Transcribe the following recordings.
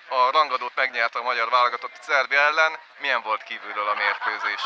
A rangadót megnyerte a magyar válogatott Szerbia ellen. Milyen volt kívülről a mérkőzés?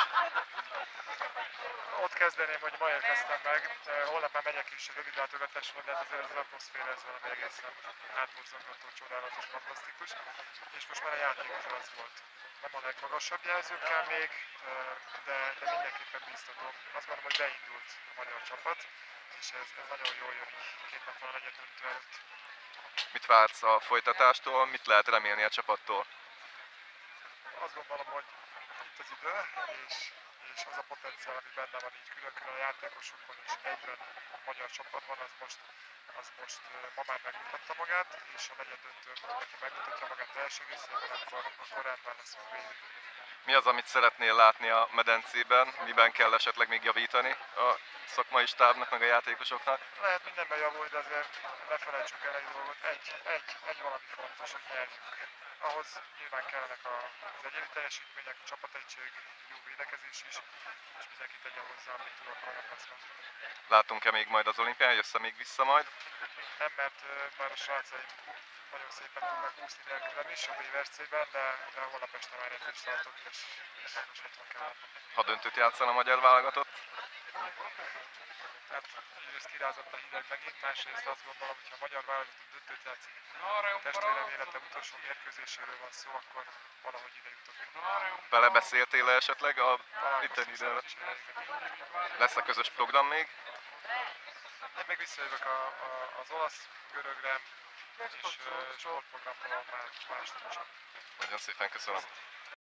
Ott kezdeném, hogy ma érkeztem meg. Holnap már megyek is rövid látogatásra, de hát azért az atmoszféra ez valami egészen átborzongató, csodálatos, fantasztikus. És most már a játék is az volt. Nem a legmagasabb jelzőkkel még, de mindenképpen biztatom. Azt gondolom, hogy beindult a magyar csapat, és ez nagyon jól jön így 2 nap van a negyeddöntő előtt. Mit vársz a folytatástól? Mit lehet remélni a csapattól? Azt gondolom, hogy itt az idő, és az a potenciál, ami benne van így külön-külön a játékosokban és egyben a magyar csapatban, az most ma már megmutatta magát, és a negyeddöntőn aki megmutatja magát teljes egészében, akkor rendben lesz végig. Mi az, amit szeretnél látni a medencében? Miben kell esetleg még javítani a szakmai stábnak, meg a játékosoknak? Lehet mindenben javulni, de azért ne felejtsünk el egy dolgot. Egy valami fontos, hogy nyerjünk. Ahhoz nyilván kellenek az egyéni teljesítmények, a csapategység, jó védekezés is, és mindenki tegye hozzá, amit tud, akkor nem lesz gond. Látunk-e még majd az olimpián? Jössz-e még vissza majd? Nem, mert már a srácaim nagyon szépen tudnak úszni nélkülem is a BVRC-ben, de holnap este már edzést tartok, és otthon kell lennem. Ha döntőt játszan a magyar válogatott? Hát egyrészt kirázott a hideg megint, másrészt azt gondolom, hogy ha a magyar válogatott döntőt játszik, testvérem élete utolsó mérkőzéséről van szó, akkor valahogy ide jutok. Vele beszéltél esetleg a itteni időre? Lesz a közös program még? Én még visszajövök az olasz, görögre, és sportprogramról már más nincs. Nagyon szépen köszönöm.